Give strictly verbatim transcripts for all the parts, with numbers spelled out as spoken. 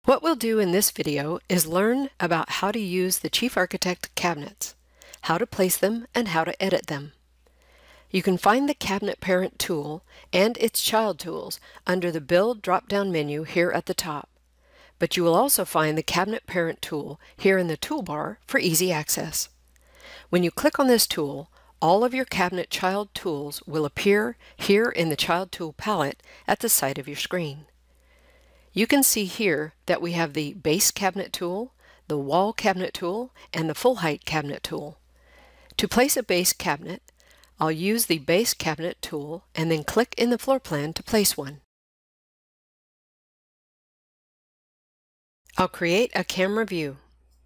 What we'll do in this video is learn about how to use the Chief Architect cabinets, how to place them, and how to edit them. You can find the Cabinet Parent tool and its child tools under the Build drop-down menu here at the top, but you will also find the Cabinet Parent tool here in the toolbar for easy access. When you click on this tool, all of your cabinet child tools will appear here in the Child Tool palette at the side of your screen. You can see here that we have the Base Cabinet tool, the Wall Cabinet tool, and the Full Height Cabinet tool. To place a base cabinet, I'll use the Base Cabinet tool and then click in the floor plan to place one. I'll create a camera view.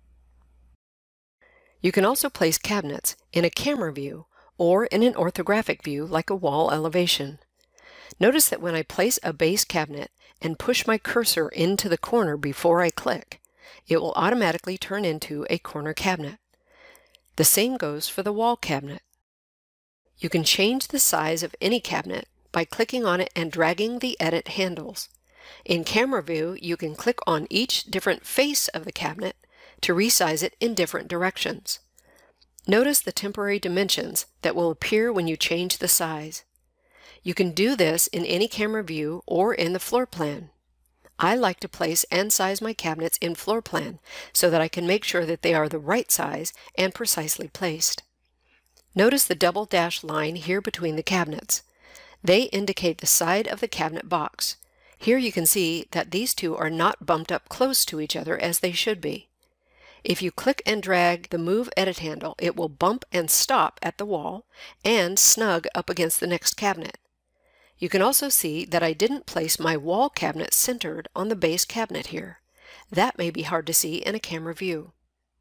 You can also place cabinets in a camera view or in an orthographic view like a wall elevation. Notice that when I place a base cabinet and push my cursor into the corner before I click, it will automatically turn into a corner cabinet. The same goes for the wall cabinet. You can change the size of any cabinet by clicking on it and dragging the edit handles. In camera view, you can click on each different face of the cabinet to resize it in different directions. Notice the temporary dimensions that will appear when you change the size. You can do this in any camera view or in the floor plan. I like to place and size my cabinets in floor plan so that I can make sure that they are the right size and precisely placed. Notice the double dash line here between the cabinets. They indicate the side of the cabinet box. Here you can see that these two are not bumped up close to each other as they should be. If you click and drag the Move Edit handle, it will bump and stop at the wall and snug up against the next cabinet. You can also see that I didn't place my wall cabinet centered on the base cabinet here. That may be hard to see in a camera view.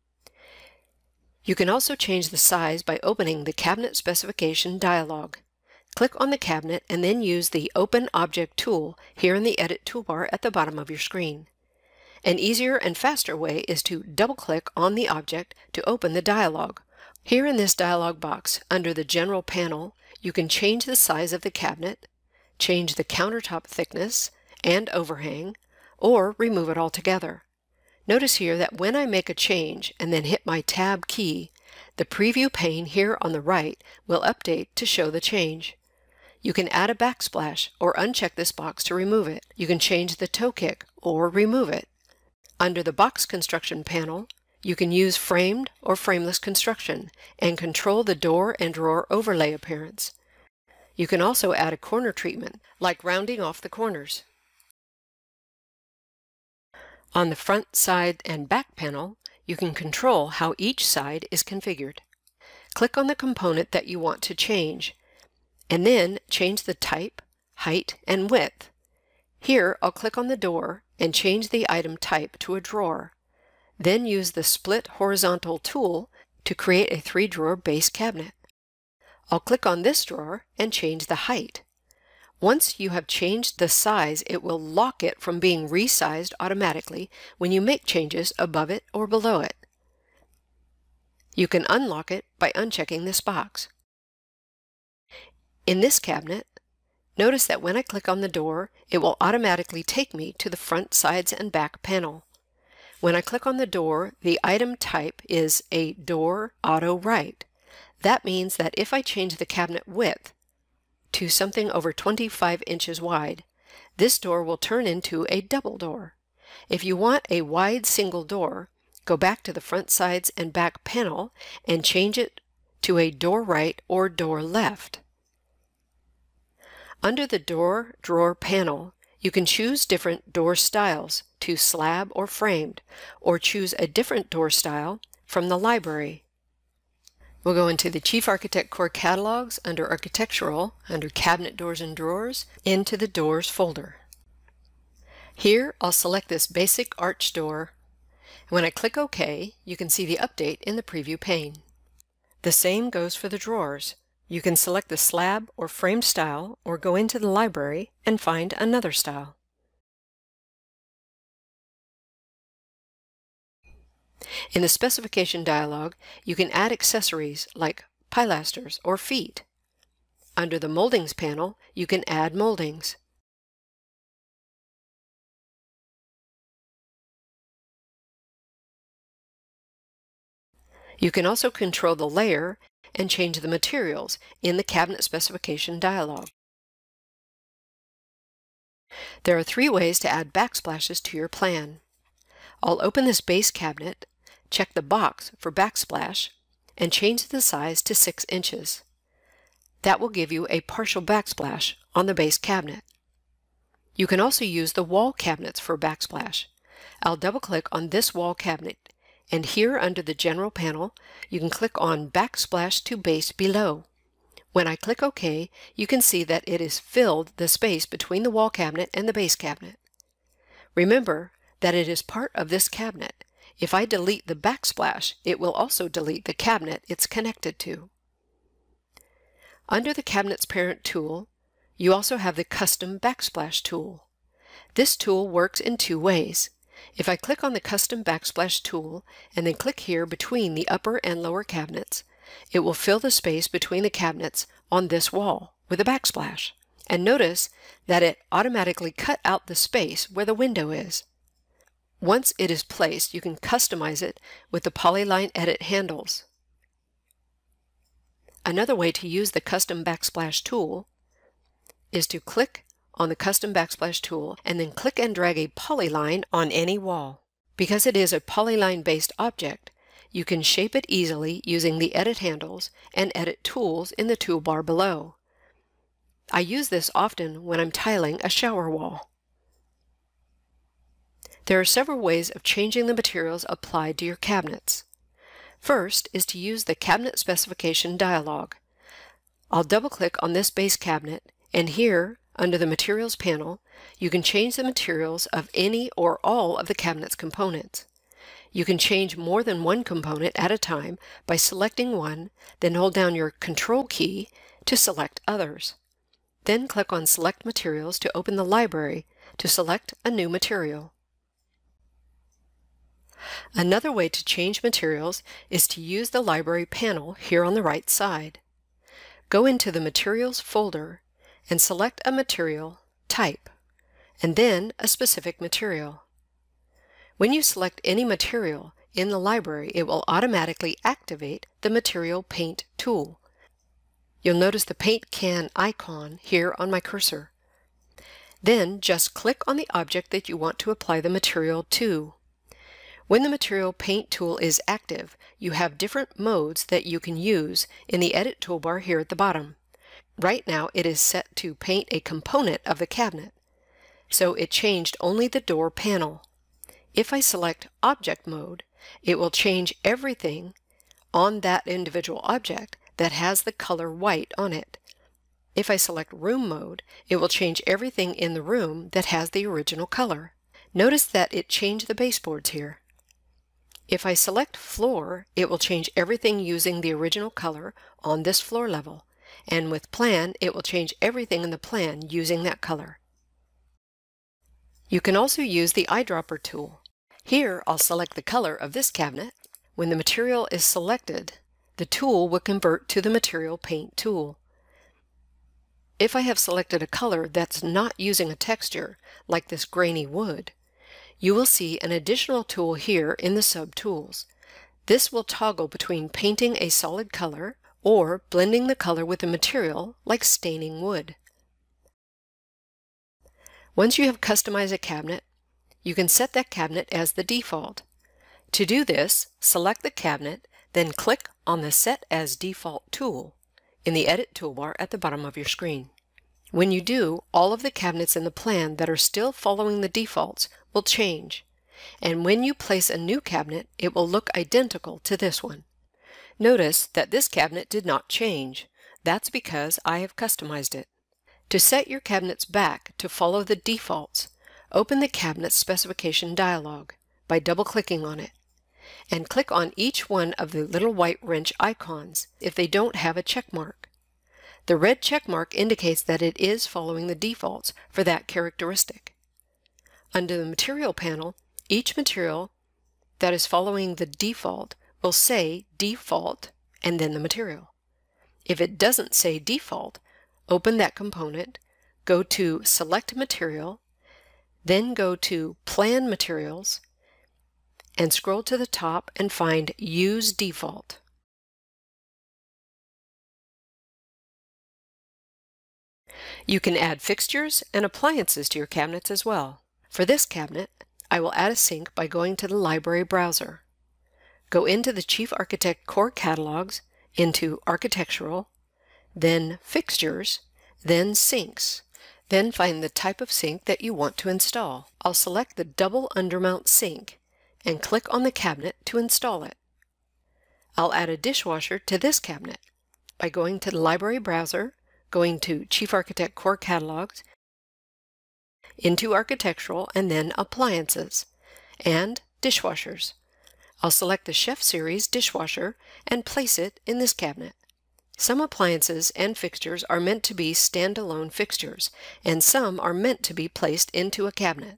You can also change the size by opening the Cabinet Specification dialog. Click on the cabinet and then use the Open Object tool here in the Edit toolbar at the bottom of your screen. An easier and faster way is to double-click on the object to open the dialog. Here in this dialog box, under the General panel, you can change the size of the cabinet, change the countertop thickness and overhang, or remove it altogether. Notice here that when I make a change and then hit my Tab key, the preview pane here on the right will update to show the change. You can add a backsplash or uncheck this box to remove it. You can change the toe kick or remove it. Under the Box Construction panel, you can use framed or frameless construction and control the door and drawer overlay appearance. You can also add a corner treatment, like rounding off the corners. On the front, side, and back panel, you can control how each side is configured. Click on the component that you want to change, and then change the type, height, and width. Here, I'll click on the door and change the item type to a drawer. Then use the Split Horizontal tool to create a three-drawer base cabinet. I'll click on this drawer and change the height. Once you have changed the size, it will lock it from being resized automatically when you make changes above it or below it. You can unlock it by unchecking this box. In this cabinet, notice that when I click on the door, it will automatically take me to the front, sides, and back panel. When I click on the door, the item type is a Door Auto Write. That means that if I change the cabinet width to something over twenty-five inches wide, this door will turn into a double door. If you want a wide single door, go back to the front, sides, and back panel and change it to a Door Right or Door Left. Under the Door Drawer panel, you can choose different door styles to slab or framed, or choose a different door style from the library. We'll go into the Chief Architect Core Catalogs under Architectural, under Cabinet Doors and Drawers, into the Doors folder. Here, I'll select this basic arch door. When I click OK, you can see the update in the preview pane. The same goes for the drawers. You can select the slab or frame style or go into the library and find another style. In the Specification dialog, you can add accessories like pilasters or feet. Under the Moldings panel, you can add moldings. You can also control the layer and change the materials in the cabinet specification dialog. There are three ways to add backsplashes to your plan. I'll open this base cabinet, check the box for backsplash, and change the size to six inches. That will give you a partial backsplash on the base cabinet. You can also use the wall cabinets for backsplash. I'll double-click on this wall cabinet, and here under the General panel, you can click on Backsplash to Base below. When I click OK, you can see that it has filled the space between the wall cabinet and the base cabinet. Remember that it is part of this cabinet. If I delete the backsplash, it will also delete the cabinet it's connected to. Under the Cabinet's Parent tool, you also have the Custom Backsplash tool. This tool works in two ways. If I click on the Custom Backsplash tool and then click here between the upper and lower cabinets, it will fill the space between the cabinets on this wall with a backsplash. And notice that it automatically cut out the space where the window is. Once it is placed, you can customize it with the polyline edit handles. Another way to use the Custom Backsplash tool is to click on the Custom Backsplash tool and then click and drag a polyline on any wall. Because it is a polyline-based object, you can shape it easily using the edit handles and edit tools in the toolbar below. I use this often when I'm tiling a shower wall. There are several ways of changing the materials applied to your cabinets. First is to use the Cabinet Specification dialog. I'll double-click on this base cabinet, and here, under the Materials panel, you can change the materials of any or all of the cabinet's components. You can change more than one component at a time by selecting one, then hold down your Control key to select others. Then click on Select Materials to open the library to select a new material. Another way to change materials is to use the Library panel here on the right side. Go into the Materials folder and select a material type, and then a specific material. When you select any material in the library, it will automatically activate the Material Paint tool. You'll notice the paint can icon here on my cursor. Then just click on the object that you want to apply the material to. When the Material Paint tool is active, you have different modes that you can use in the Edit toolbar here at the bottom. Right now it is set to paint a component of the cabinet, so it changed only the door panel. If I select Object mode, it will change everything on that individual object that has the color white on it. If I select Room mode, it will change everything in the room that has the original color. Notice that it changed the baseboards here. If I select Floor, it will change everything using the original color on this floor level. And with Plan, it will change everything in the plan using that color. You can also use the eyedropper tool. Here, I'll select the color of this cabinet. When the material is selected, the tool will convert to the Material Paint tool. If I have selected a color that's not using a texture, like this grainy wood, you will see an additional tool here in the sub-tools. This will toggle between painting a solid color or blending the color with a material like staining wood. Once you have customized a cabinet, you can set that cabinet as the default. To do this, select the cabinet, then click on the Set as Default tool in the Edit toolbar at the bottom of your screen. When you do, all of the cabinets in the plan that are still following the defaults will change, and when you place a new cabinet, it will look identical to this one. Notice that this cabinet did not change. That's because I have customized it. To set your cabinets back to follow the defaults, open the Cabinet Specification dialog by double-clicking on it, and click on each one of the little white wrench icons if they don't have a check mark. The red check mark indicates that it is following the defaults for that characteristic. Under the Material panel, each material that is following the default will say Default and then the material. If it doesn't say Default, open that component, go to Select Material, then go to Plan Materials, and scroll to the top and find Use Default. You can add fixtures and appliances to your cabinets as well. For this cabinet, I will add a sink by going to the library browser. Go into the Chief Architect Core Catalogs, into Architectural, then Fixtures, then Sinks. Then find the type of sink that you want to install. I'll select the double undermount sink and click on the cabinet to install it. I'll add a dishwasher to this cabinet by going to the library browser, going to Chief Architect Core Catalogs, into Architectural, and then Appliances, and Dishwashers. I'll select the Chef Series dishwasher and place it in this cabinet. Some appliances and fixtures are meant to be standalone fixtures, and some are meant to be placed into a cabinet.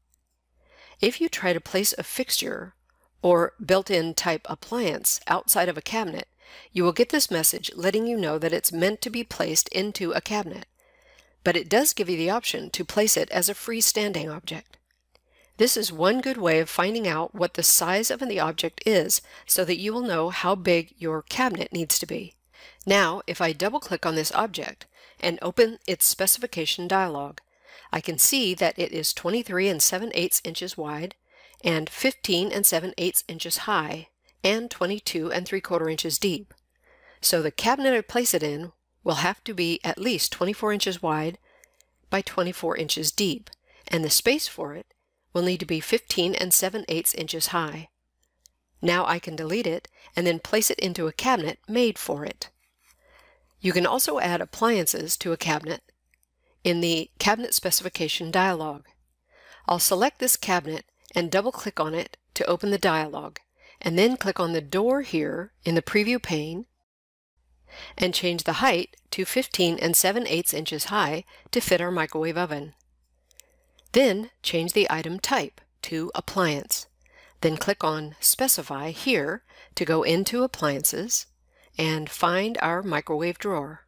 If you try to place a fixture or built-in type appliance outside of a cabinet, you will get this message letting you know that it's meant to be placed into a cabinet, but it does give you the option to place it as a freestanding object. This is one good way of finding out what the size of the object is so that you will know how big your cabinet needs to be. Now, if I double-click on this object and open its specification dialog, I can see that it is twenty-three and seven eighths inches wide and fifteen and seven eighths inches high and twenty-two and three quarter inches deep. So the cabinet I place it in will have to be at least twenty-four inches wide by twenty-four inches deep, and the space for it will need to be fifteen and seven eighths inches high. Now I can delete it and then place it into a cabinet made for it. You can also add appliances to a cabinet in the Cabinet Specification dialog. I'll select this cabinet and double-click on it to open the dialog, and then click on the door here in the preview pane and change the height to fifteen and seven eighths inches high to fit our microwave oven. Then change the item type to Appliance. Then click on Specify here to go into Appliances and find our microwave drawer.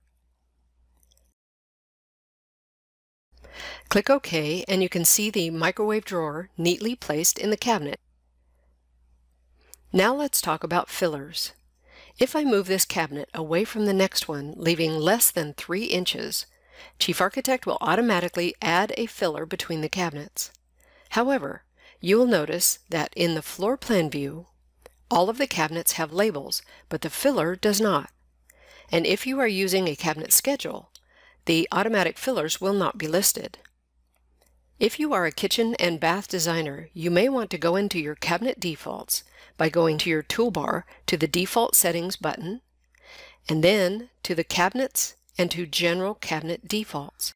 Click OK and you can see the microwave drawer neatly placed in the cabinet. Now let's talk about fillers. If I move this cabinet away from the next one, leaving less than three inches, Chief Architect will automatically add a filler between the cabinets. However, you will notice that in the floor plan view, all of the cabinets have labels, but the filler does not. And if you are using a cabinet schedule, the automatic fillers will not be listed. If you are a kitchen and bath designer, you may want to go into your cabinet defaults by going to your toolbar to the Default Settings button, and then to the Cabinets and to General Cabinet Defaults.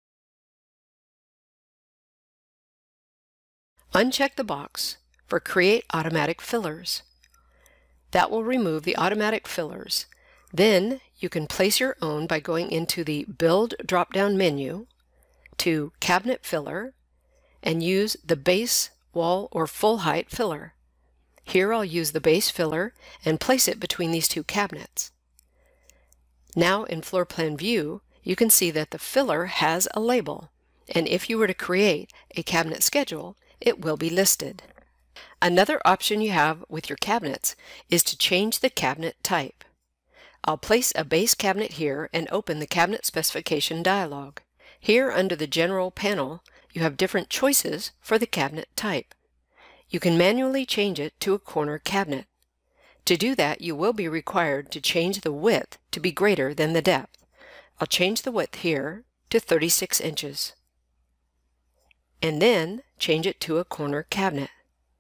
Uncheck the box for Create Automatic Fillers. That will remove the automatic fillers. Then you can place your own by going into the Build drop-down menu to Cabinet Filler and use the Base, Wall, or Full Height filler. Here I'll use the base filler and place it between these two cabinets. Now in Floor Plan View, you can see that the filler has a label, and if you were to create a cabinet schedule, it will be listed. Another option you have with your cabinets is to change the cabinet type. I'll place a base cabinet here and open the Cabinet Specification dialog. Here under the General panel, you have different choices for the cabinet type. You can manually change it to a corner cabinet. To do that, you will be required to change the width to be greater than the depth. I'll change the width here to thirty-six inches. And then change it to a corner cabinet.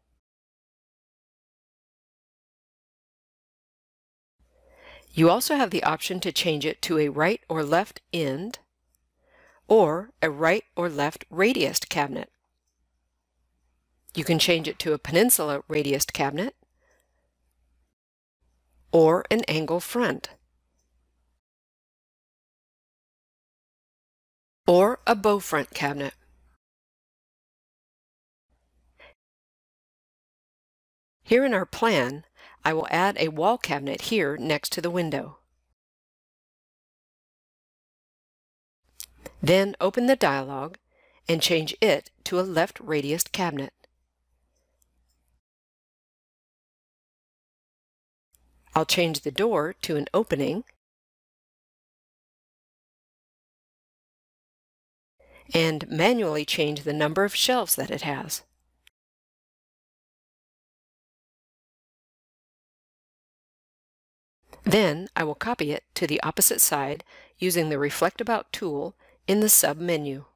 You also have the option to change it to a right or left end or a right or left radius cabinet. You can change it to a peninsula radius cabinet or an angle front or a bow front cabinet. Here in our plan, I will add a wall cabinet here next to the window. Then open the dialog and change it to a left radius cabinet. I'll change the door to an opening and manually change the number of shelves that it has. Then I will copy it to the opposite side using the Reflect About tool in the sub-menu.